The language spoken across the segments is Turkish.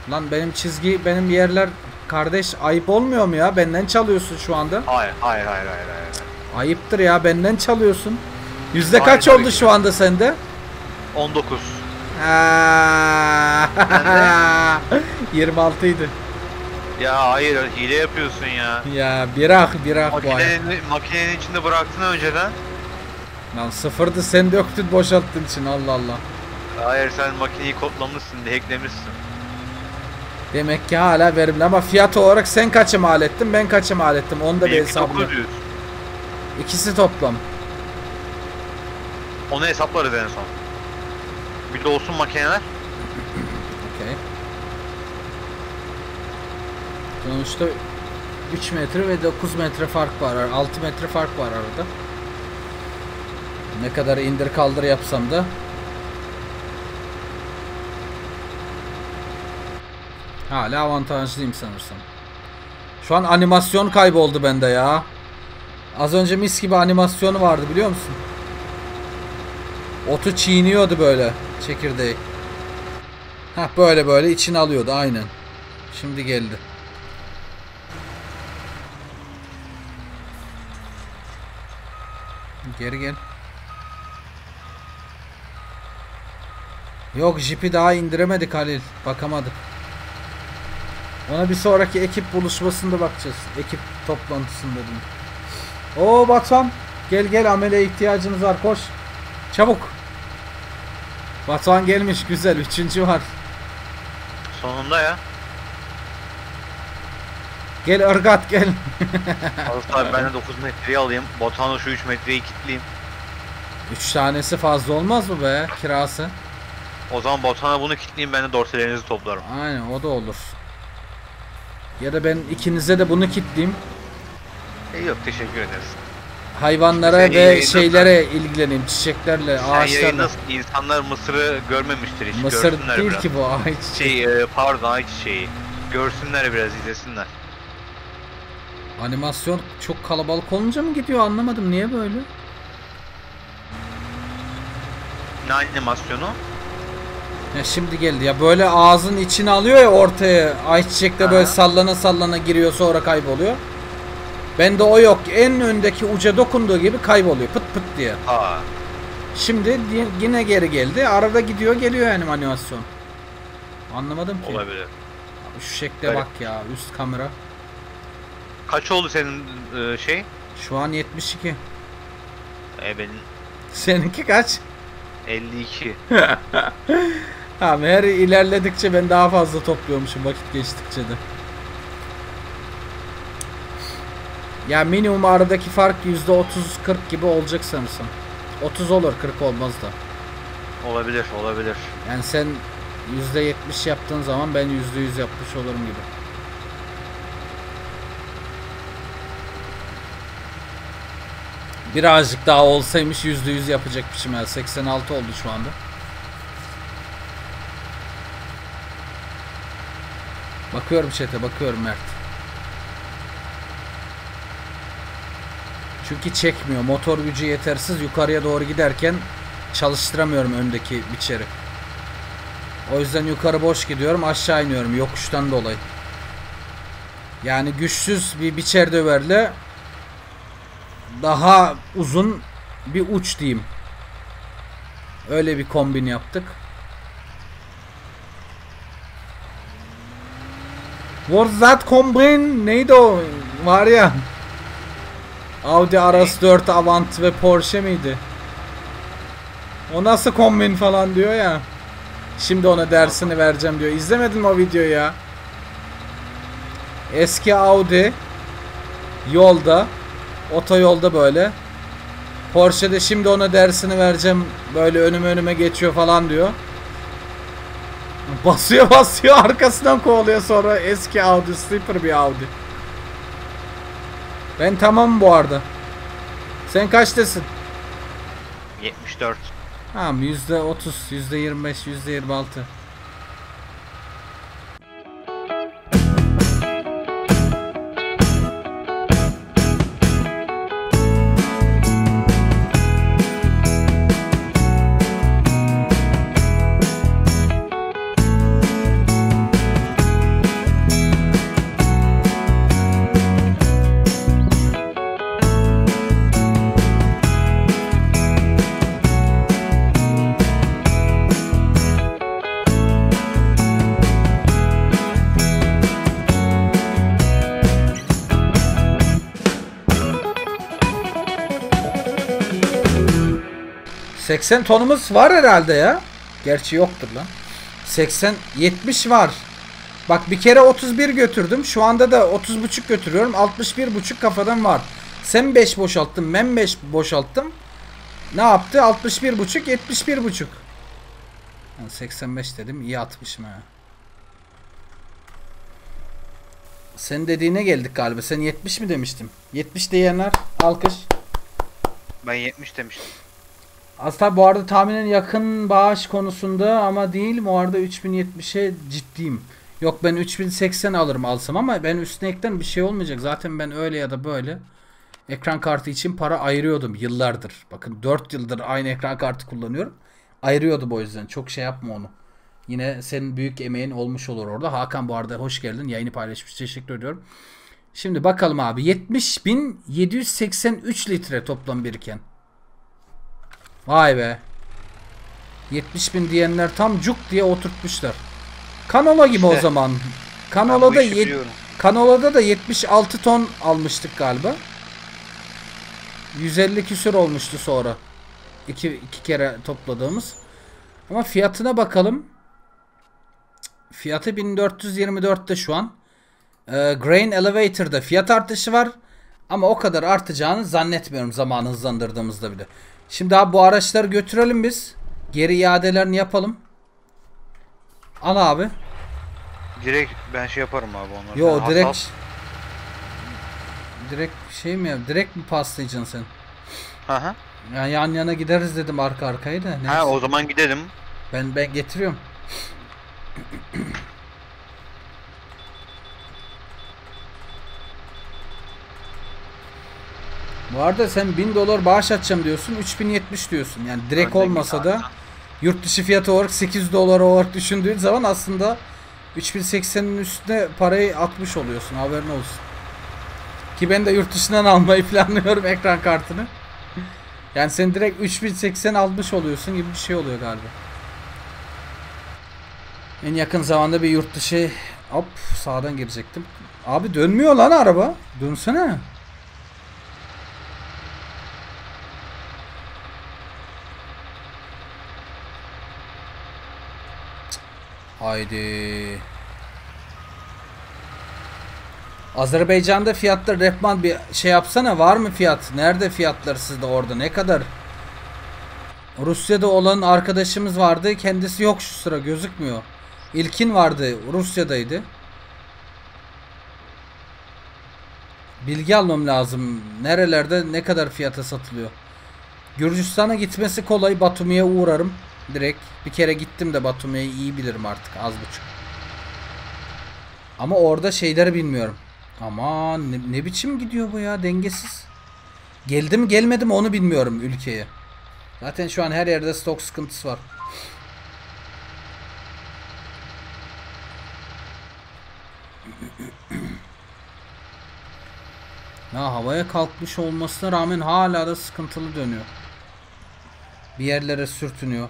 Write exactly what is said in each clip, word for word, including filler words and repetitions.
Lan benim çizgi, benim yerler kardeş, ayıp olmuyor mu ya? Benden çalıyorsun şu anda. Hayır hayır hayır hayır. hayır. Ayıptır ya, benden çalıyorsun. Yüzde Hayır, kaç tabii oldu ki. şu anda sende? on dokuz. yirmi altı idi. Ya hayır, hile yapıyorsun ya. Ya bırak bırak bu ay. Makinenin, makinenin içinde bıraktın önceden. Lan sıfırdı, sen döktün boşalttın için, Allah Allah. Hayır, sen makineyi kodlamışsın, hacklemişsin. Demek ki hala verimli, ama fiyat olarak sen kaça mal ettin, ben kaça mal ettim, onu da bir Benimki hesapla. dokuz yüz. İkisi toplam. Onu hesaplarız en son. Bir de olsun makineler. Okay. Sonuçta üç metre ve dokuz metre fark var, altı metre fark var arada. Ne kadar indir kaldır yapsam da. Hala avantajlıyım sanırsam. Şu an animasyon kayboldu bende ya. Az önce mis gibi animasyonu vardı, biliyor musun? Otu çiğniyordu böyle çekirdeği. Hah, böyle böyle içine alıyordu aynen. Şimdi geldi. Geri gel. Yok, jipi daha indiremedik Halil. Bakamadık. Ona bir sonraki ekip buluşmasında bakacağız. Ekip toplantısında diyeyim. Oo Batuhan. Gel gel, amele ihtiyacımız var, koş. Çabuk. Batuhan gelmiş, güzel. Üçüncü var. Sonunda ya. Gel Irgat gel. Aslında abi ben de dokuz metreyi alayım. Batuhan'a şu üç metreyi kilitleyeyim. Üç tanesi fazla olmaz mı be kirası? O zaman Batuhan'a bunu kilitleyeyim, ben de dorselerinizi toplarım. Aynen, o da olur. Ya da ben ikinize de bunu kilitleyeyim. E yok, teşekkür ederiz. Hayvanlara Sen ve yayında- şeylere ilgileneyim. Çiçeklerle, Sen ağaçlarla. yayında insanlar mısırı görmemiştir hiç. Mısır Görsünler değil biraz. ki bu, ağaç. Şey e, pardon, ay çiçeği. Görsünler biraz, izlesinler. Animasyon çok kalabalık olunca mı gidiyor, anlamadım. Niye böyle? Ne animasyonu? Ya şimdi geldi ya, böyle ağzın içine alıyor ya ortaya, ayçiçekte böyle Aha. sallana sallana giriyor, sonra kayboluyor. Bende o yok, en öndeki uca dokunduğu gibi kayboluyor pıt pıt diye. Aa. Şimdi yine geri geldi, arada gidiyor geliyor yani animasyon. Anlamadım ki. Olabilir. Şu şekle Evet. bak ya, üst kamera. Kaç oldu senin e, şey? Şu an yetmiş iki. E benim Seninki kaç? elli iki. Tamam, her ilerledikçe ben daha fazla topluyormuşum vakit geçtikçe de. Ya minimum aradaki fark yüzde otuz kırk gibi olacak sanırsam. otuz olur, kırk olmaz da. Olabilir, olabilir. Yani sen yüzde yetmiş yaptığın zaman ben yüzde yüz yapmış olurum gibi. Birazcık daha olsaymış yüzde yüz yapacakmışım ya. seksen altı oldu şu anda. Bakıyorum chat'e, bakıyorum Mert. Çünkü çekmiyor. Motor gücü yetersiz. Yukarıya doğru giderken çalıştıramıyorum öndeki biçeri. O yüzden yukarı boş gidiyorum, aşağı iniyorum yokuştan dolayı. Yani güçsüz bir biçer döverle daha uzun bir uç diyeyim. Öyle bir kombin yaptık. What's that combine? Neydi o? Var ya. Audi R S dört Avant ve Porsche miydi? O nasıl kombin falan diyor ya. Şimdi ona dersini vereceğim diyor. İzlemedin mi o videoyu ya? Eski Audi yolda, otoyolda böyle. Porsche'de şimdi ona dersini vereceğim. Böyle önüme önüme geçiyor falan diyor. Basıyor basıyor arkasından kovalıyor, sonra eski Audi, sleeper bir Audi. Ben tamam bu arada. Sen kaçtasın? yetmiş dört. Tamam, yüzde otuz, yüzde yirmi beş, yüzde yirmi altı. seksen tonumuz var herhalde ya. Gerçi yoktur lan. seksen yetmiş var. Bak bir kere otuz bir götürdüm. Şu anda da otuz buçuk götürüyorum. altmış bir buçuk kafadan var. Sen beş boşalttın. Ben beş boşalttım. Ne yaptı? altmış bir buçuk, yetmiş bir buçuk. seksen beş dedim. İyi atmışım ha. Senin dediğine geldik galiba. Sen yetmiş mi demiştim? yetmiş diyenler alkış. Ben yetmiş demiştim. Aslında bu arada tahminen yakın bağış konusunda ama değil. Bu arada üç bin yetmişe ciddiyim. Yok ben üç bin seksen alırım alsam ama ben üstüne ekten bir şey olmayacak. Zaten ben öyle ya da böyle ekran kartı için para ayırıyordum yıllardır. Bakın dört yıldır aynı ekran kartı kullanıyorum. Ayırıyordum o yüzden. Çok şey yapma onu. Yine senin büyük emeğin olmuş olur orada. Hakan bu arada hoş geldin. Yayını paylaşmış. Teşekkür ediyorum. Şimdi bakalım abi. yetmiş bin yedi yüz seksen üç litre toplam biriken. Vay be. yetmiş bin diyenler tam cuk diye oturtmuşlar. Kanola gibi işte, o zaman. Kanola'da Kanola'da da yetmiş altı ton almıştık galiba. yüz elli küsür olmuştu sonra. İki, iki kere topladığımız. Ama fiyatına bakalım. Fiyatı bin dört yüz yirmi dörtte şu an. Ee, Grain Elevator'da fiyat artışı var. Ama o kadar artacağını zannetmiyorum zamanı hızlandırdığımızda bile. Şimdi abi bu araçları götürelim biz. Geri iadelerini yapalım. Al abi. Direkt ben şey yaparım abi onları. Yo ben direkt. Hasal... Direkt şey mi yap? Direkt mi paslayacaksın sen? Hı hı. Yani yan yana gideriz dedim arka arkaya da. Neyse. Ha o zaman gidelim. Ben ben getiriyorum. Bu arada sen bin dolar bağış atacağım diyorsun. üç bin yetmiş diyorsun. Yani direkt Önden olmasa da yurt dışı fiyatı olarak sekiz dolar olarak düşündüğün zaman aslında üç bin seksenin üstüne parayı atmış oluyorsun. Haberin olsun. Ki ben de yurt dışından almayı planlıyorum ekran kartını. Yani sen direkt üç bin seksen almış oluyorsun gibi bir şey oluyor galiba. En yakın zamanda bir yurt dışı hop sağdan girecektim. Abi dönmüyor lan araba. Dönsene. Haydi. Azerbaycan'da fiyatlar Rehman bir şey yapsana, var mı fiyat? Nerede fiyatlar sizde orada? Ne kadar? Rusya'da olan arkadaşımız vardı. Kendisi yok şu sıra, gözükmüyor. İlkin vardı. Rusya'daydı. Bilgi almam lazım. Nerelerde ne kadar fiyata satılıyor? Gürcistan'a gitmesi kolay. Batumi'ye uğrarım. Direkt. Bir kere gittim de Batumi'yi iyi bilirim artık. Az buçuk. Ama orada şeyleri bilmiyorum. Aman ne, ne biçim gidiyor bu ya, dengesiz. Geldi mi gelmedi mi onu bilmiyorum ülkeye. Zaten şu an her yerde stok sıkıntısı var. Ya havaya kalkmış olmasına rağmen hala da sıkıntılı dönüyor. Bir yerlere sürtünüyor.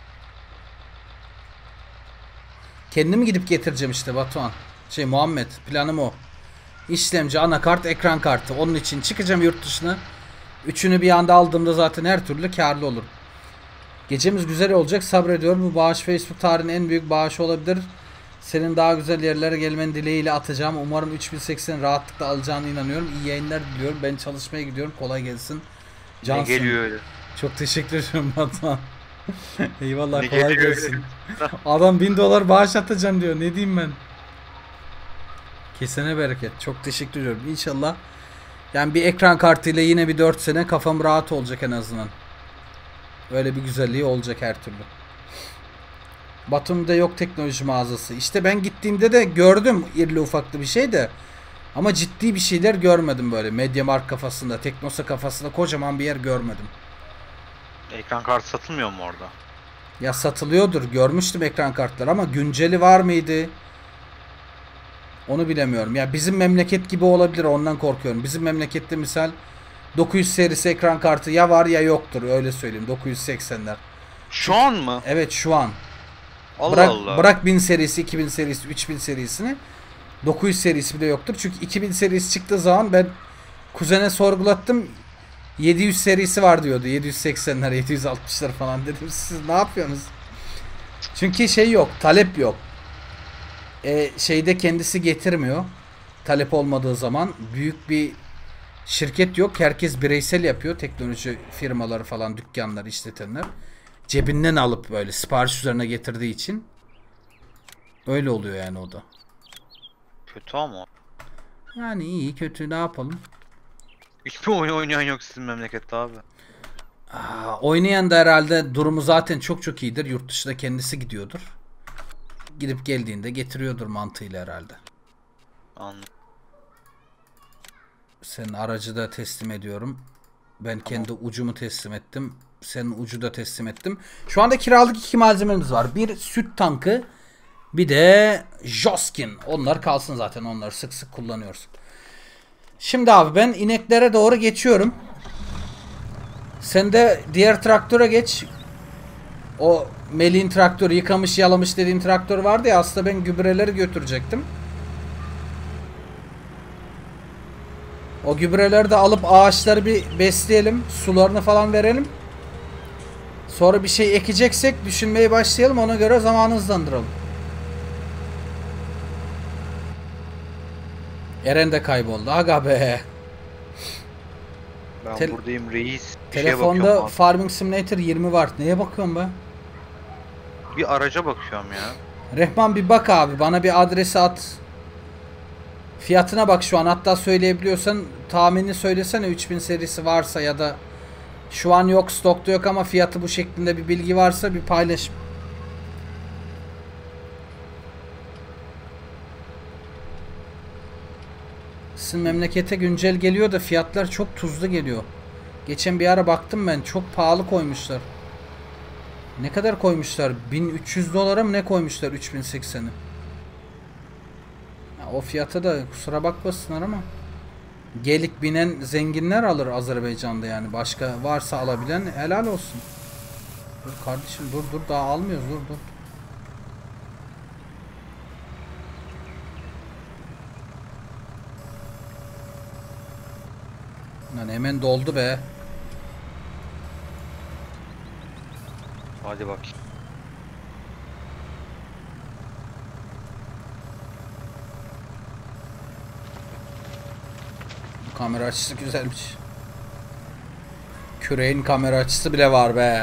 Kendim gidip getireceğim işte Batuhan. Şey Muhammed, planım o. İşlemci, anakart, ekran kartı. Onun için çıkacağım yurt dışına. Üçünü bir anda aldığımda zaten her türlü karlı olur. Gecemiz güzel olacak, sabrediyorum. Bu bağış Facebook tarihinin en büyük bağışı olabilir. Senin daha güzel yerlere gelmen dileğiyle atacağım. Umarım üç bin seksen rahatlıkla alacağına inanıyorum. İyi yayınlar diliyorum. Ben çalışmaya gidiyorum. Kolay gelsin. Cansın. Ne geliyor öyle? Çok teşekkür ederim Batuhan. Eyvallah, ne kolay gelsin. Adam bin dolar bağış atacağım diyor. Ne diyeyim ben? Kesene bereket. Çok teşekkür ediyorum. İnşallah yani bir ekran kartıyla yine bir dört sene kafam rahat olacak en azından. Öyle bir güzelliği olacak her türlü. Batum'da yok teknoloji mağazası. İşte ben gittiğimde de gördüm irli ufaklı bir şey de. Ama ciddi bir şeyler görmedim böyle. Mediamarkt kafasında, Teknosa kafasında kocaman bir yer görmedim. Ekran kartı satılmıyor mu orada? Ya satılıyordur. Görmüştüm ekran kartları ama günceli var mıydı? Onu bilemiyorum. Ya bizim memleket gibi olabilir, ondan korkuyorum. Bizim memlekette misal dokuz yüz serisi ekran kartı ya var ya yoktur, öyle söyleyeyim. dokuz yüz seksenler. Şu an mı? Evet şu an. Allah bırak, Allah. Bırak bin serisi, iki bin serisi, üç bin serisini. dokuz yüz serisi bile yoktur. Çünkü iki bin serisi çıktığı zaman ben kuzene sorgulattım. yedi yüz serisi var diyordu. yedi yüz seksenler, yedi yüz altmışlar falan dedim. Siz ne yapıyorsunuz? Çünkü şey yok, talep yok. E, şeyde kendisi getirmiyor. Talep olmadığı zaman büyük bir şirket yok. Herkes bireysel yapıyor. Teknoloji firmaları falan, dükkanları işletenler. Cebinden alıp böyle sipariş üzerine getirdiği için öyle oluyor yani o da. Kötü ama. Yani iyi kötü ne yapalım? Hiçbir oyun oynayan yok sizin memlekette abi. Aa, oynayan da herhalde durumu zaten çok çok iyidir. Yurt dışında kendisi gidiyordur. Gidip geldiğinde getiriyordur mantığıyla herhalde. Anladım. Senin aracı da teslim ediyorum. Ben tamam. Kendi ucumu teslim ettim. Senin ucu da teslim ettim. Şu anda kiralık iki malzememiz var. Bir süt tankı, bir de Joskin. Onlar kalsın zaten. Onları sık sık kullanıyoruz. Şimdi abi ben ineklere doğru geçiyorum. Sen de diğer traktöre geç. O Melih'in traktörü, yıkamış yalamış dediğin traktör vardı ya, aslında ben gübreleri götürecektim. O gübreleri de alıp ağaçları bir besleyelim. Sularını falan verelim. Sonra bir şey ekeceksek düşünmeye başlayalım. Ona göre zamanı hızlandıralım. Eren de kayboldu. Aga be. Ben Tel buradayım reis. Bir telefonda Farming Simulator yirmi var. Neye bakıyorsun be? Bir araca bakıyorum ya. Rehman bir bak abi. Bana bir adresi at. Fiyatına bak şu an. Hatta söyleyebiliyorsan tahmini söylesene, üç bin serisi varsa ya da şu an yok, stokta yok ama fiyatı bu şeklinde bir bilgi varsa bir paylaş. Sizin memlekete güncel geliyor da fiyatlar çok tuzlu geliyor. Geçen bir ara baktım ben, çok pahalı koymuşlar. Ne kadar koymuşlar? bin üç yüz dolara mı ne koymuşlar üç bin sekseni? O fiyata da kusura bakmasınlar ama gelik binen zenginler alır Azerbaycan'da yani. Başka varsa alabilen helal olsun. Dur kardeşim dur dur daha almıyoruz, dur dur. Lan hemen doldu be. Hadi bak. Bu kamera açısı güzelmiş. Küreğin kamera açısı bile var be.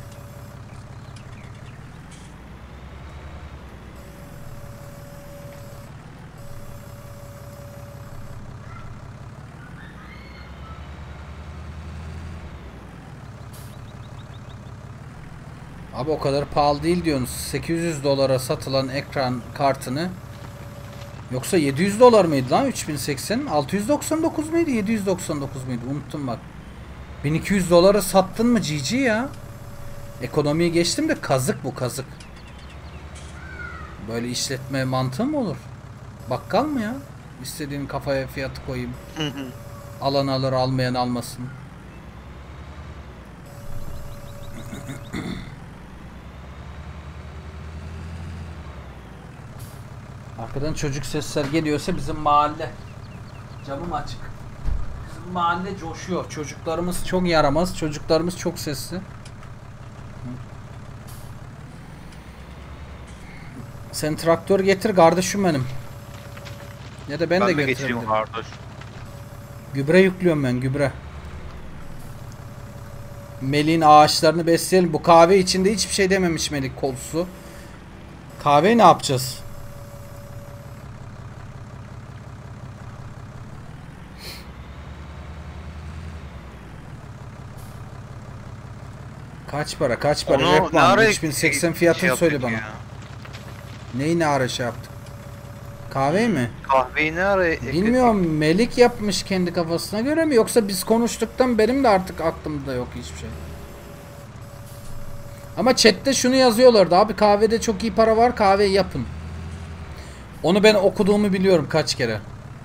Abi o kadar pahalı değil diyorsunuz. sekiz yüz dolara satılan ekran kartını, yoksa yedi yüz dolar mıydı lan üç bin seksen? altı yüz doksan dokuz muydu? yedi yüz doksan dokuz muydu? Unuttum bak. bin iki yüz dolara sattın mı G G ya? Ekonomiyi geçtim de kazık bu, kazık. Böyle işletme mantığı mı olur? Bakkal mı ya? İstediğin kafaya fiyatı koyayım. Alan alır, almayan almasın. Arkadan çocuk sesler geliyorsa bizim mahalle. Camım açık. Bizim mahalle coşuyor. Çocuklarımız çok yaramaz. Çocuklarımız çok sesli. Sen traktör getir kardeşim benim. Ya da ben, ben de, de getireyim kardeş. Gübre yüklüyorum ben, gübre. Melih'in ağaçlarını besleyelim. Bu kahve içinde hiçbir şey dememiş Melih kolsuzu. Kahveyi ne yapacağız? Kaç para? Kaç para? Reklam. üç bin seksen fiyatını şey söyle bana. Ya. Neyi ne ara şey yaptık? Kahve mi? Kahveyi ne ara ekledik? Bilmiyorum. Melik yapmış kendi kafasına göre mi? Yoksa biz konuştuktan benim de artık aklımda yok hiçbir şey. Ama chatte şunu yazıyorlardı. Abi kahvede çok iyi para var. Kahveyi yapın. Onu ben okuduğumu biliyorum kaç kere.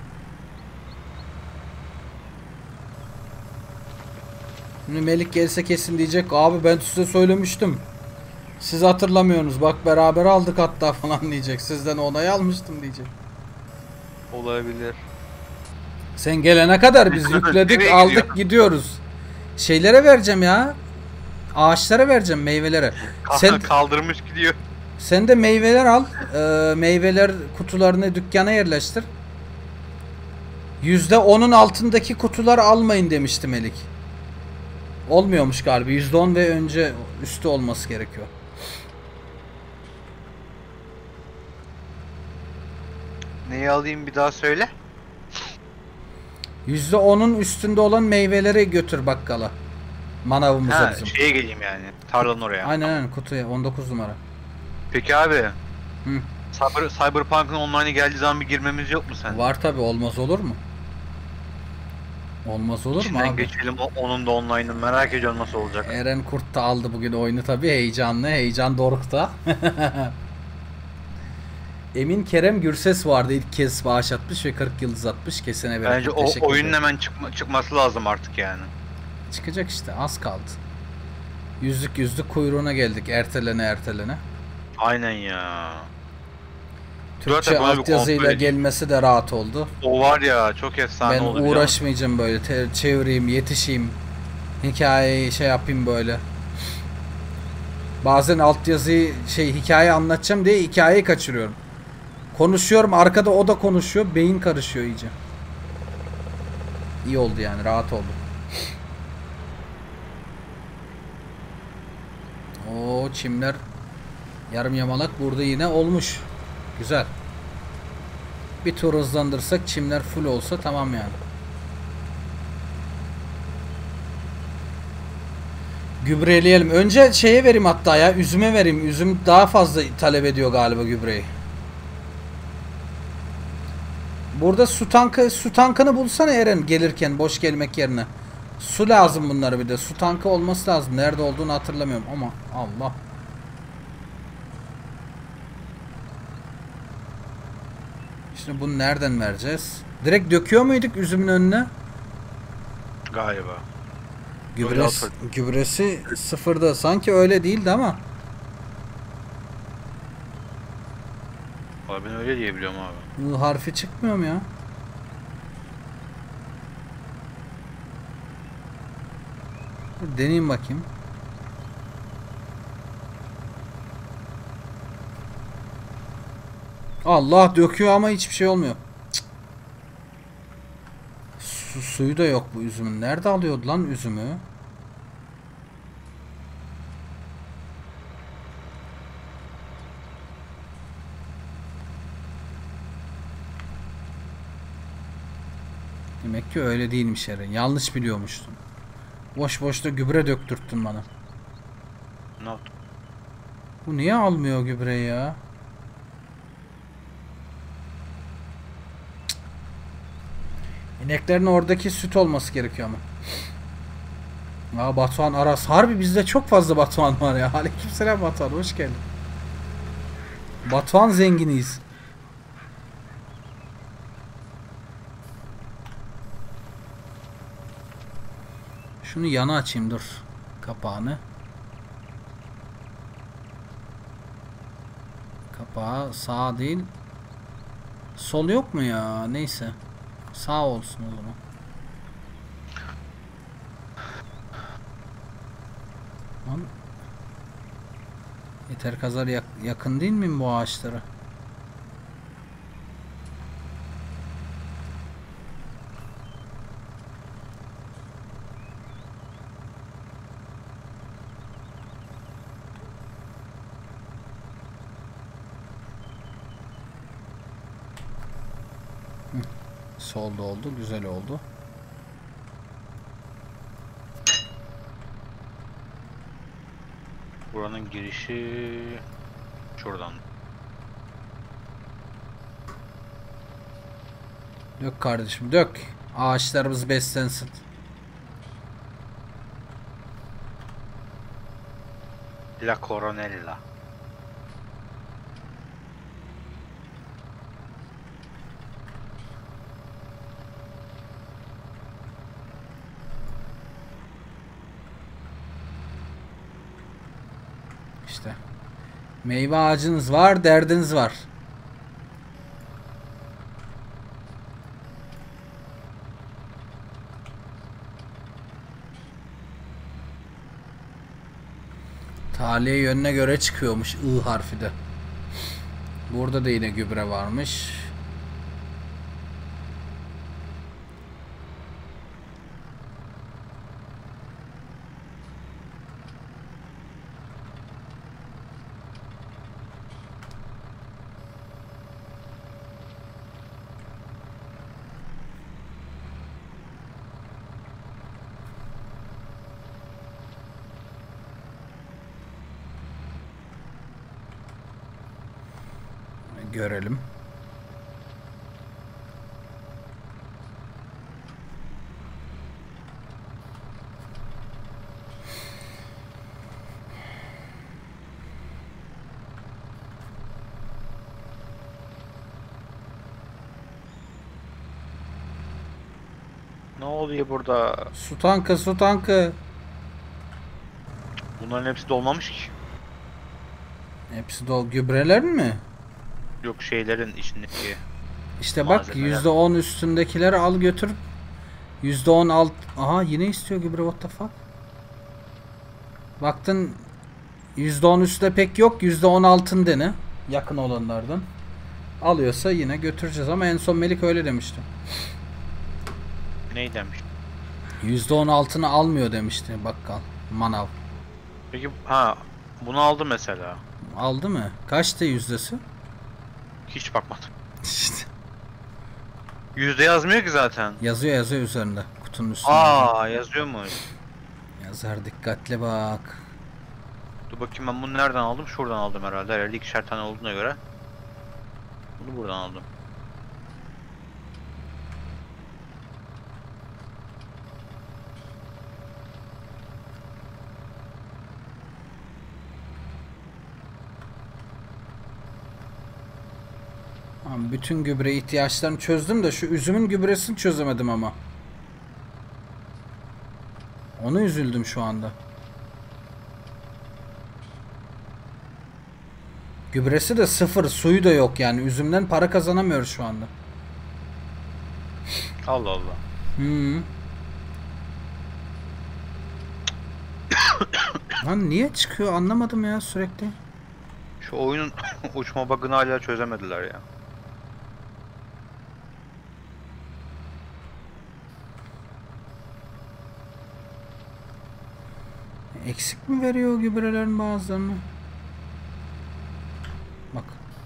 Şimdi Melik gelse kesin diyecek. Abi ben size söylemiştim. Siz hatırlamıyorsunuz. Bak beraber aldık hatta falan diyecek. Sizden onay almıştım diyecek. Olabilir. Sen gelene kadar biz yükledik, aldık, gidiyoruz. şeylere vereceğim ya. Ağaçlara vereceğim, meyvelere. Sen Kaldırmış gidiyor. sen de meyveler al. Ee, meyveler kutularını dükkana yerleştir. yüzde onun altındaki kutular almayın demişti Melik. Olmuyormuş galiba. yüzde on ve önce üstü olması gerekiyor. Neyi alayım bir daha söyle. yüzde onun üstünde olan meyveleri götür bakkala. Manavımıza Ha, bizim. şeye geleyim yani. Tarlanın oraya. Aynen aynen, kutuya on dokuz numara. Peki abi. Hı. Cyber, Cyberpunk'ın online'ı geldiği zaman bir girmemiz yok mu sen? Var tabi, olmaz olur mu? Olmaz olur mu İçinden abi? geçelim o- onun da online'ını, merak ediyorum nasıl olacak. Eren Kurt da aldı bugün oyunu tabi, heyecanlı. Heyecan dorukta. Emin Kerem Gürses vardı, ilk kez bağış atmış ve kırk yıldız atmış. Kesene bereket. Bence o Teşekkür oyunun ederim. hemen çıkma, çıkması lazım artık yani. Çıkacak işte, az kaldı. Yüzlük yüzlük kuyruğuna geldik, ertelene ertelene. Aynen ya. Türkçe böyle bir altyazıyla kontrol gelmesi de rahat oldu. O var ya, çok efsane Ben oldu. biliyor musun? uğraşmayacağım böyle, te- çevireyim, yetişeyim, hikayeyi şey yapayım böyle. Bazen altyazıyı şey hikaye anlatacağım diye hikayeyi kaçırıyorum. Konuşuyorum, arkada o da konuşuyor, beyin karışıyor iyice. İyi oldu yani, rahat oldu. Oo, çimler yarım yamalak burada yine olmuş. Güzel. Bir tur hızlandırsak, çimler full olsa tamam yani. Gübreleyelim. Önce şeye vereyim hatta ya. Üzüme vereyim. Üzüm daha fazla talep ediyor galiba gübreyi. Burada su tankı, su tankını bulsana Eren gelirken, boş gelmek yerine. Su lazım bunlara bir de. Su tankı olması lazım. Nerede olduğunu hatırlamıyorum ama Allah. Şimdi bunu nereden vereceğiz? Direkt döküyor muyduk üzümün önüne? Galiba. Gübresi, gübresi sıfırda. Sanki öyle değildi ama. Abi ben öyle diye biliyorum abi. I harfi çıkmıyor mu ya? Dur, deneyeyim bakayım. Allah, döküyor ama hiçbir şey olmuyor. Cık. Su, suyu da yok bu üzümün. Nerede alıyordu lan üzümü? Demek ki öyle değilmiş Eren. Yanlış biliyormuştum. Boş boşta gübre döktürttün bana. Ne yaptın? Bu niye almıyor gübreyi ya? Cık. İneklerin oradaki süt olması gerekiyor ama. Aa, Batuhan Aras. Harbi bizde çok fazla Batuhan var ya. Aleykümselam Batuhan. Hoş geldin. Batuhan zenginiyiz. Şunu yana açayım, dur. Kapağını. Kapağı sağ değil. Sol yok mu ya? Neyse. Sağ olsun o zaman. Lan. Yeter kadar yak yakın değil miyim bu ağaçlara? Solda oldu, güzel oldu. Buranın girişi şuradan. Dök kardeşim, dök. Ağaçlarımız beslensin. La Coronella. İşte. Meyve ağacınız var, derdiniz var. Tahliye yönüne göre çıkıyormuş I harfi de. Burada da yine gübre varmış. Görelim. Ne oluyor burada? Su tankı, su tankı. Bunların hepsi dolmamış ki. Hepsi dolu. Gübrelerin mi? Yok, şeylerin içindeki. İşte bak Malzemeler. yüzde on üstündekileri al götür. yüzde on alt. Aha yine istiyor gübre, what the fuck. Baktın yüzde on üstte pek yok. yüzde on altın dene. Yakın olanlardan. Alıyorsa yine götüreceğiz ama en son Melik öyle demişti. Ney demiş? yüzde on altını almıyor demişti bakkal. Manav. Peki ha, bunu aldı mesela. Aldı mı? Kaçtı yüzdesi? Hiç bakmadım. İşte. Yüzde yazmıyor ki zaten. Yazıyor yazıyor üzerinde. Kutunun üstünde. Aa, yazıyor mu? Yazar, dikkatli bak. Dur bakayım, ben bunu nereden aldım? Şuradan aldım herhalde. Herhalde ikişer tane olduğuna göre. Bunu buradan aldım. Tamam, bütün gübre ihtiyaçlarını çözdüm de şu üzümün gübresini çözemedim ama. Onu üzüldüm şu anda. Gübresi de sıfır, suyu da yok yani. Üzümden para kazanamıyoruz şu anda. Allah Allah. Hmm. Lan niye çıkıyor anlamadım ya sürekli. Şu oyunun uçma bug'ını hala çözemediler ya. Eksik mi veriyor gübrelerin bazılarını? Bak.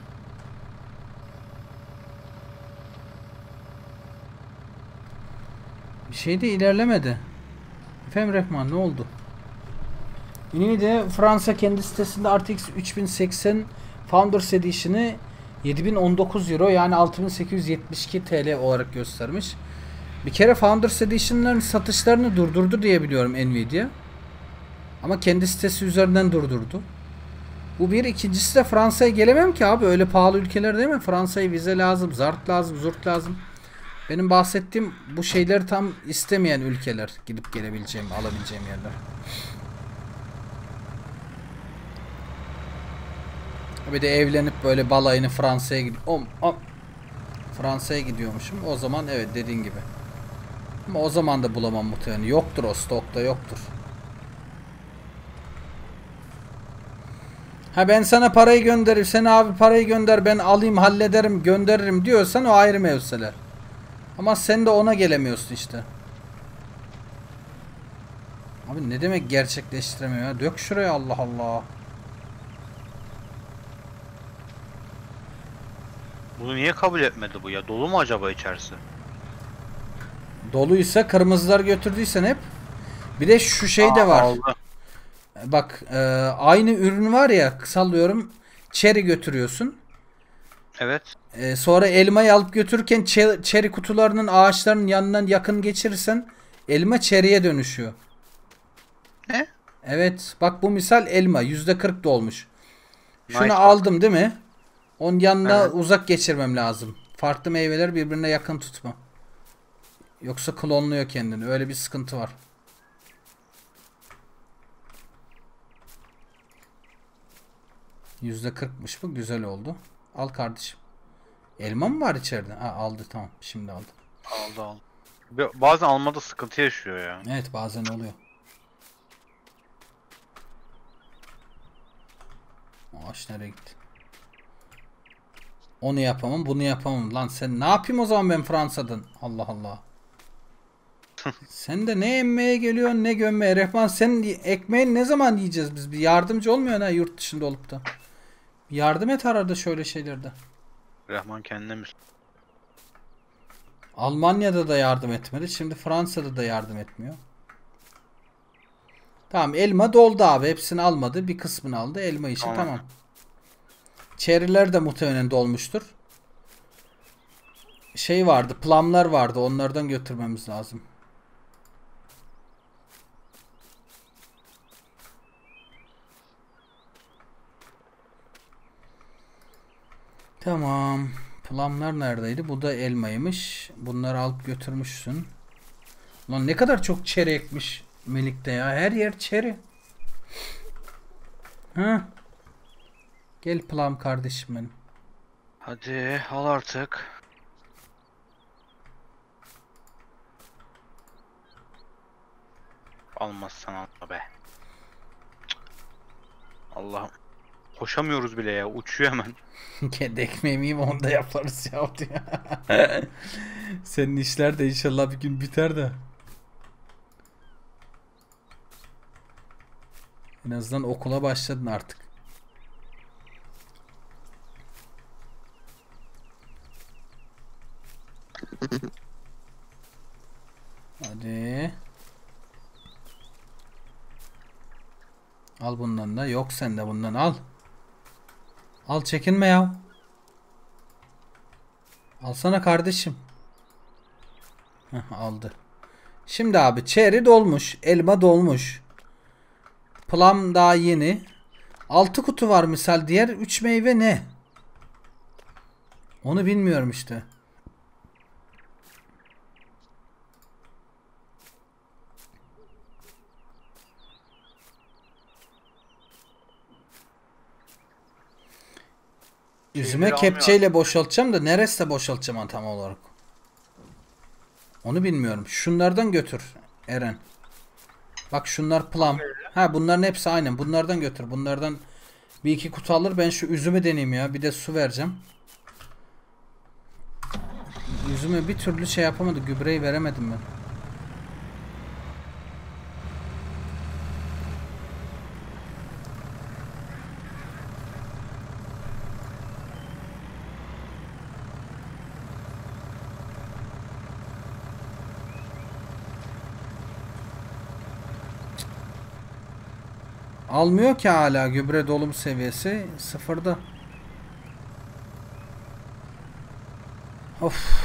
Bir şey de ilerlemedi. Efendim Rehman, ne oldu? Yine de Fransa kendi sitesinde R T X üç bin seksen Founders Edition'ı yedi bin on dokuz euro yani altı bin sekiz yüz yetmiş iki T L olarak göstermiş. Bir kere Founders Edition'ların satışlarını durdurdu diye biliyorum Nvidia. Ama kendi sitesi üzerinden durdurdu. Bu bir. İkincisi de Fransa'ya gelemem ki abi. Öyle pahalı ülkeler değil mi? Fransa'ya vize lazım, zart lazım, zurt lazım. Benim bahsettiğim bu şeyleri tam istemeyen ülkeler. Gidip gelebileceğim, alabileceğim yerler. Bir de evlenip böyle balayını Fransa'ya gidiyor. Om, om. Fransa'ya gidiyormuşum. O zaman evet dediğin gibi. Ama o zaman da bulamam muhtemelen. Yoktur o, stokta yoktur. Ha ben sana parayı gönderirim. Sen abi parayı gönder ben alayım hallederim gönderirim diyorsan o ayrı mevzular. Ama sen de ona gelemiyorsun işte. Abi ne demek gerçekleştiremiyor ya? Dök şuraya Allah Allah. Bunu niye kabul etmedi bu ya? Dolu mu acaba içerisi? Doluysa kırmızılar götürdüysen hep. Bir de şu şey de Aa, var. aldı. Bak e, aynı ürün var ya sallıyorum. Cherry götürüyorsun. Evet. E, sonra elmayı alıp götürürken çe- cherry kutularının ağaçların yanından yakın geçirirsen elma cherry'e dönüşüyor. Ne? Evet. Bak bu misal elma. yüzde kırk dolmuş. Şunu Nice aldım değil mi? Onun yanına Evet. uzak geçirmem lazım. Farklı meyveler birbirine yakın tutma. Yoksa klonluyor kendini. Öyle bir sıkıntı var. yüzde kırkmış bu. Güzel oldu. Al kardeşim. Elma mı var içeride? Ha, aldı tamam. Şimdi aldı. Aldı aldı. Ba- Bazen almada sıkıntı yaşıyor ya. Evet bazen oluyor. Ağaç nereye gitti? Onu yapamam, bunu yapamam. Lan sen ne yapayım o zaman ben Fransa'dan? Allah Allah. Sen de ne emmeye geliyorsun ne gömmeye. Rehman senin ekmeğini ne zaman yiyeceğiz biz? Bir yardımcı olmuyor ha yurt dışında olup da. Yardım et arada şöyle şeylerde. Rahman kendine mi? Almanya'da da yardım etmedi. Şimdi Fransa'da da yardım etmiyor. Tamam elma doldu abi. Hepsini almadı. Bir kısmını aldı. Elma için tamam. tamam. Çeriler de muhtemelen dolmuştur. Şey vardı. Plumlar vardı. Onlardan götürmemiz lazım. Tamam. Plumlar neredeydi? Bu da elmaymış. Bunları alıp götürmüşsün. Lan ne kadar çok çeri ekmiş Melik'te ya. Her yer çeri. Ha? Gel Plum kardeşim benim. Hadi al artık. Almazsan alma be. Allah'ım. Koşamıyoruz bile ya. Uçuyor hemen. Kendi ekmeğimi yiyeyim onu da yaparız ya diyor. Senin işler de inşallah bir gün biter de. En azından okula başladın artık. Hadi. Al bundan da. Yok sende bundan al. Al çekinme ya. Alsana kardeşim. Heh, aldı. Şimdi abi cherry dolmuş. Elma dolmuş. Plum daha yeni. altı kutu var misal. Diğer üç meyve ne? Onu bilmiyorum işte. Üzüme kepçeyle boşaltacağım da neresi boşaltacağım tam olarak. Onu bilmiyorum. Şunlardan götür Eren. Bak şunlar plum. Ha bunların hepsi aynen. Bunlardan götür. Bunlardan bir iki kutu alır. Ben şu üzümü deneyeyim ya. Bir de su vereceğim. Üzüme bir türlü şey yapamadı. Gübreyi veremedim ben. Almıyor ki hala gübre dolum seviyesi sıfırda. Of.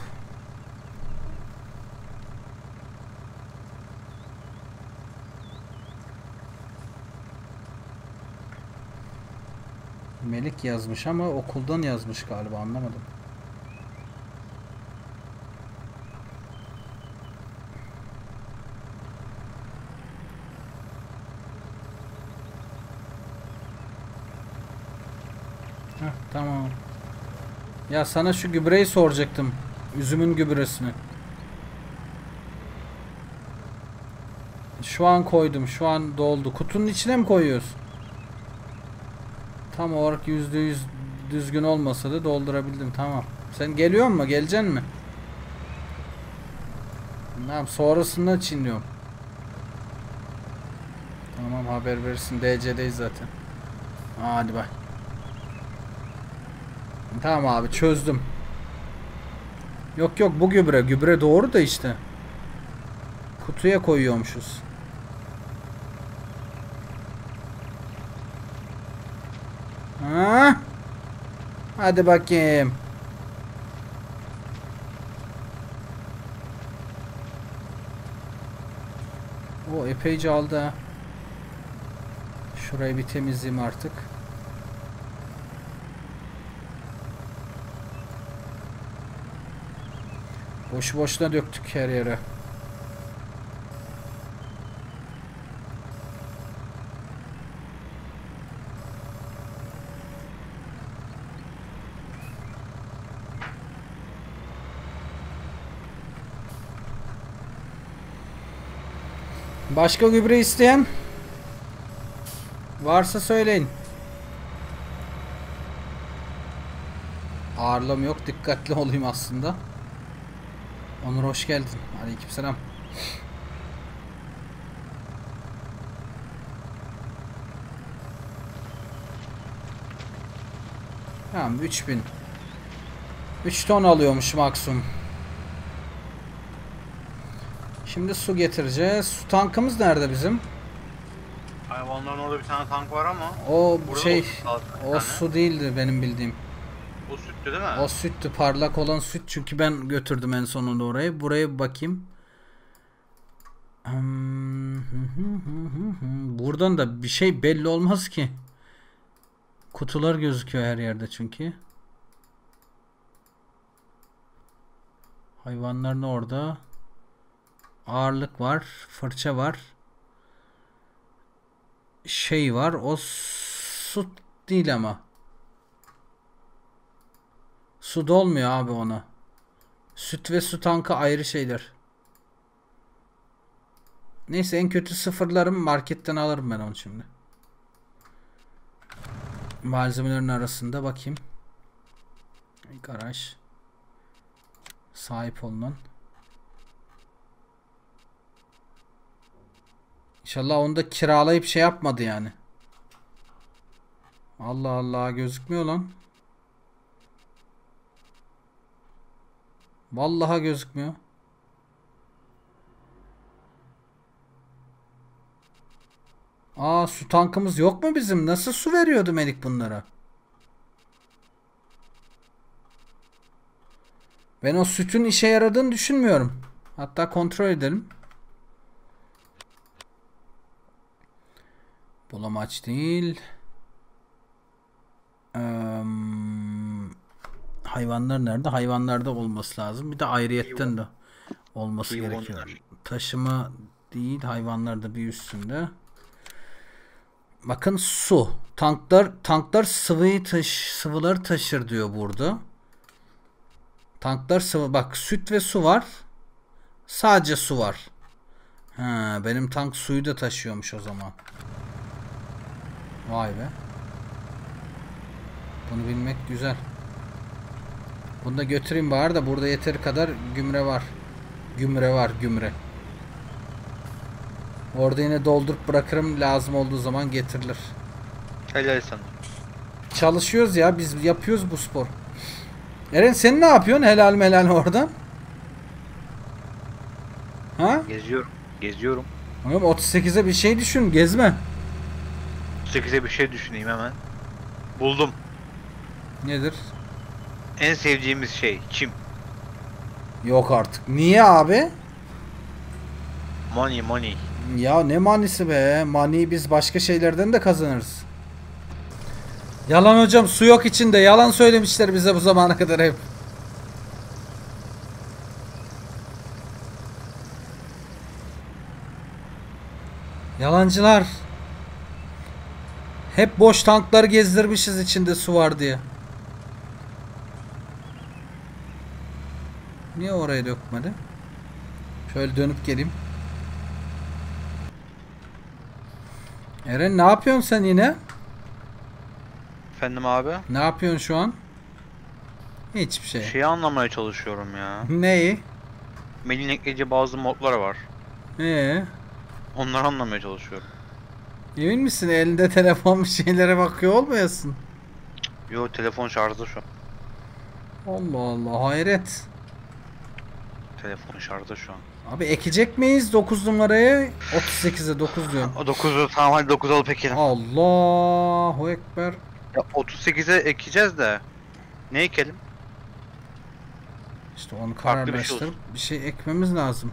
Melik yazmış ama okuldan yazmış galiba anlamadım. Heh, tamam. Ya sana şu gübreyi soracaktım. Üzümün gübresini. Şu an koydum. Şu an doldu. Kutunun içine mi koyuyoruz? Tam olarak yüzde yüz düzgün olmasa da doldurabildim. Tamam. Sen geliyor mu? Geleceksin mi? Tamam. Sonrasında çinliyorum. Tamam haber verirsin. D C'deyiz zaten. Hadi bay. Tamam abi çözdüm. Yok yok bu gübre. Gübre doğru da işte. Kutuya koyuyormuşuz. Ha? Hadi bakayım. O epeyce aldı ha. Şurayı bir temizleyeyim artık. Boşu boşuna döktük her yere. Başka gübre isteyen varsa söyleyin. ağırlığım yok. Dikkatli olayım aslında. Onur hoş geldin. Aleykümselam. Tamam üç bin. üç ton alıyormuş maksimum. Şimdi su getireceğiz. Su tankımız nerede bizim? Hayvanların orada bir tane tank var ama. O Burada şey o, o su değildi benim bildiğim. O sütlü değil mi? O süttü, parlak olan süt, çünkü ben götürdüm en sonunda orayı. Buraya bir bakayım. Buradan da bir şey belli olmaz ki. Kutular gözüküyor her yerde çünkü. Hayvanların orada. Ağırlık var, fırça var. Şey var, o su değil ama. Su dolmuyor abi ona. Süt ve su tankı ayrı şeyler. Neyse, en kötü sıfırlarım, marketten alırım ben onu şimdi. Malzemelerin arasında bakayım. Garaj. Sahip olunan. İnşallah onu da kiralayıp şey yapmadı yani. Allah Allah, gözükmüyor lan. Vallahi gözükmüyor. Aa, su tankımız yok mu bizim? Nasıl su veriyordu Melik bunlara? Ben o sütün işe yaradığını düşünmüyorum. Hatta kontrol edelim. Bulamaç değil. Ee, hayvanlar nerede? Hayvanlarda olması lazım. Bir de ayrıyetten de olması gerekiyor. Taşıma değil, hayvanlarda bir üstünde. Bakın su. Tanklar tanklar sıvıyı taş sıvıları taşır diyor burada. Tanklar sıvı. Bak, süt ve su var. Sadece su var. Ha, benim tank suyu da taşıyormuş o zaman. Vay be. Bunu bilmek güzel. Bunu da götüreyim bari da burada yeteri kadar gümre var. Gümre var, gümre. Orada yine doldurup bırakırım, lazım olduğu zaman getirilir. Helal sana. Çalışıyoruz ya, biz yapıyoruz bu spor. Eren, sen ne yapıyorsun helal melal oradan? Ha? Geziyorum. Geziyorum. Oğlum otuz sekize bir şey düşün, gezme. otuz sekize bir şey düşüneyim hemen. Buldum. Nedir? En sevdiğimiz şey çim. Yok artık. Niye abi? Money money. Ya ne manisi be? Maniyi biz başka şeylerden de kazanırız. Yalan hocam, su yok içinde. Yalan söylemişler bize bu zamana kadar hep. Yalancılar. Hep boş tanklar gezdirmişiz içinde su var diye. Niye oraya dökmedi? Şöyle dönüp geleyim. Eren, ne yapıyorsun sen yine? Efendim abi? Ne yapıyorsun şu an? Hiçbir şey. Şeyi anlamaya çalışıyorum ya. Neyi? Melin ekleyeceği bazı modlar var. Ee, Onları anlamaya çalışıyorum. emin misin? Elinde telefon bir şeylere bakıyor olmayasın? Yo, telefon şarjda şu an. Allah Allah, hayret. Telefon şarjda şu an. Abi ekecek miyiz dokuz numarayı? otuz sekize dokuz diyorum. O dokuzu tamam, hadi dokuz alıp ekelim. Allahu Ekber. Ya otuz sekize ekeceğiz de. Ne ekelim? İşte onu Farklı bir şey kararlaştırıp olsun. bir şey ekmemiz lazım.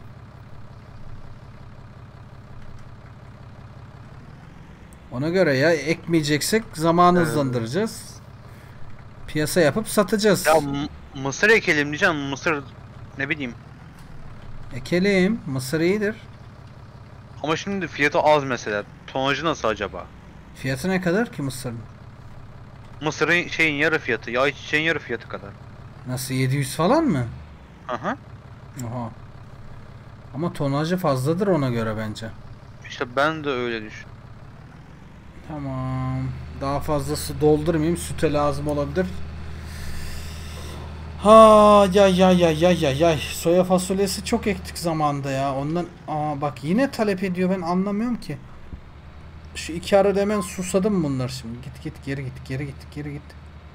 Ona göre ya, ekmeyeceksek zamanı Evet. hızlandıracağız. Piyasa yapıp satacağız. Ya m- mısır ekelim diyeceğim. Mısır ne bileyim. Ekelim. Mısır iyidir. Ama şimdi fiyatı az mesela. Tonajı nasıl acaba? Fiyatı ne kadar ki mısırın? Mısırın şeyin yarı fiyatı. Yağ çiçeğin yarı fiyatı kadar. Nasıl, yedi yüz falan mı? Aha. Oha. Ama tonajı fazladır ona göre bence. İşte ben de öyle düşün. Tamam. Daha fazlası doldurmayayım. Süte lazım olabilir. Ha ya ya ya ya ya ya soya fasulyesi çok ektik zamanda ya. Ondan aa bak yine talep ediyor, ben anlamıyorum ki. Şu iki arada hemen susadım bunlar şimdi. Git git geri git geri git geri git.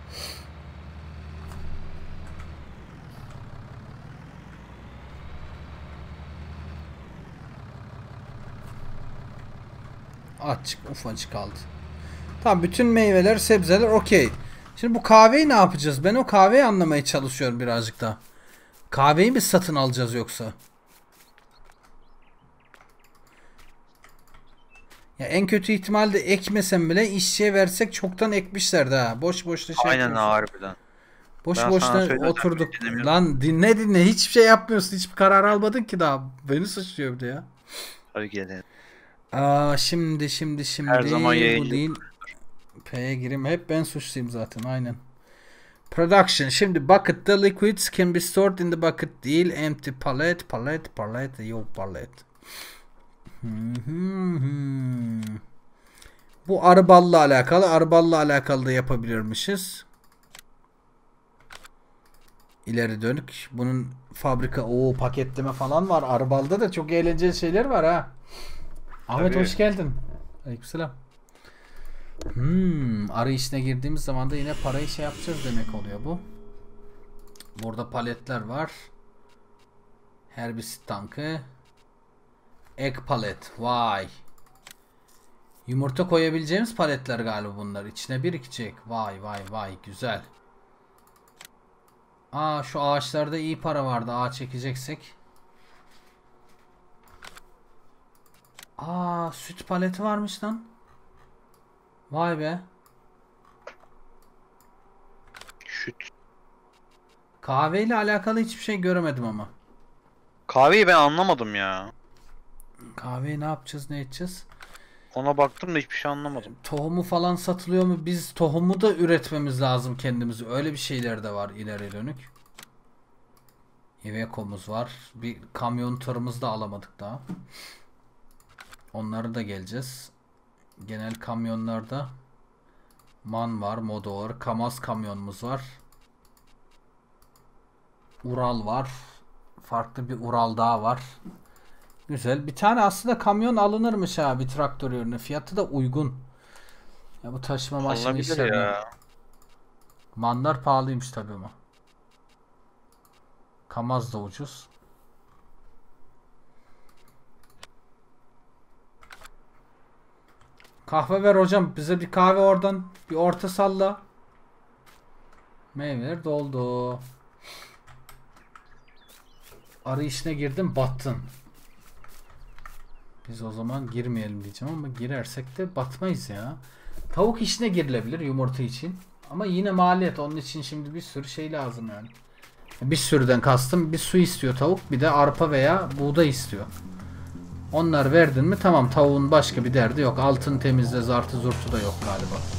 Açık ufacık kaldı. Tamam, bütün meyveler sebzeler okey. Şimdi bu kahveyi ne yapacağız? Ben o kahveyi anlamaya çalışıyorum birazcık daha. Kahveyi mi satın alacağız yoksa? Ya en kötü ihtimalle ekmesem bile işçiye versek çoktan ekmişlerdi ha. Boş boşta şey Aynen yapıyorsun. harbiden. Boş Ben boşta sana söyledim, oturduk. sen beni dinlemiyorsun. Lan dinle dinle, hiçbir şey yapmıyorsun. Hiçbir karar almadın ki daha. Beni suçluyor bir de ya. Tabii ki de. Aa şimdi şimdi şimdi Her zaman bu yayıncı. değil. P'ye gireyim. Hep ben suçluyum zaten. Aynen. Production. Şimdi bucket, the liquids can be stored in the bucket değil. Empty pallet, pallet, pallet, yok pallet. Bu arı balla alakalı. Arı balla alakalı da yapabilirmişiz. İleri dönük. Bunun fabrika o paketleme falan var. Arı balda da çok eğlenceli şeyler var ha. Ahmet Tabii. hoş geldin. Aleykümselam. Hmm, arı işine girdiğimiz zaman da yine parayı şey yapacağız demek oluyor bu. Burada paletler var. Herbisit tankı. Egg palet. Vay. Yumurta koyabileceğimiz paletler galiba bunlar. İçine birikecek. Vay vay vay. Güzel. Aa şu ağaçlarda iyi para vardı. Ağaç çekeceksek. Aa süt paleti varmış lan. Vay be. Şut. Kahveyle alakalı hiçbir şey göremedim ama. Kahveyi ben anlamadım ya. Kahveyi ne yapacağız, ne edeceğiz? Ona baktım da hiçbir şey anlamadım. Tohumu falan satılıyor mu? Biz tohumu da üretmemiz lazım kendimizi. Öyle bir şeyler de var ileri dönük. Iveco'muz var. Bir kamyon tırımızı da alamadık daha. Onları da geleceğiz. Genel kamyonlarda MAN var, Modo var, KAMAZ kamyonumuz var. Ural var. Farklı bir Ural daha var. Güzel. Bir tane aslında kamyon alınırmış ha, bir traktör yerine. Fiyatı da uygun. Ya bu taşıma maşını Alınabilir işlerine. ya. Manlar pahalıymış tabii ama. KAMAZ da ucuz. Kahve ver hocam. Bize bir kahve oradan. Bir orta salla. Meyveler doldu. Arı işine girdim, battın. Biz o zaman girmeyelim diyeceğim ama girersek de batmayız ya. Tavuk işine girilebilir yumurta için. Ama yine maliyet. Onun için şimdi bir sürü şey lazım yani. Bir sürüden kastım, bir su istiyor tavuk, bir de arpa veya buğday istiyor. Onlar verdin mi tamam, tavuğun başka bir derdi yok. Altın temizle zartı zurtu da yok galiba.